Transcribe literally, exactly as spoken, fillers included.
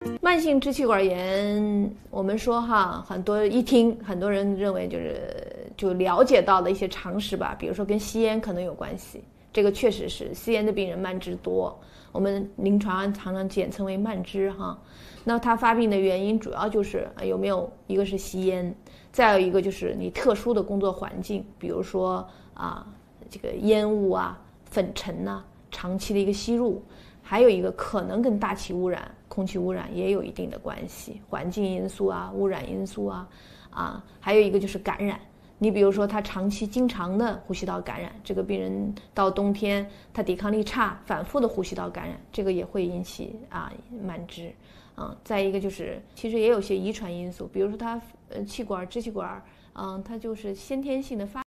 慢性支气管炎，我们说哈，很多一听，很多人认为就是就了解到的一些常识吧，比如说跟吸烟可能有关系，这个确实是吸烟的病人慢支多，我们临床上常常简称为慢支哈。那它发病的原因主要就是有没有一个是吸烟，再有一个就是你特殊的工作环境，比如说啊这个烟雾啊、粉尘呐、啊，长期的一个吸入。还有一个可能跟大气污染、空气污染也有一定的关系，环境因素啊、污染因素啊，啊，还有一个就是感染。你比如说他长期经常的呼吸道感染，这个病人到冬天他抵抗力差，反复的呼吸道感染，这个也会引起啊慢支。嗯，再一个就是其实也有些遗传因素，比如说他呃气管、支气管，嗯，它就是先天性的发。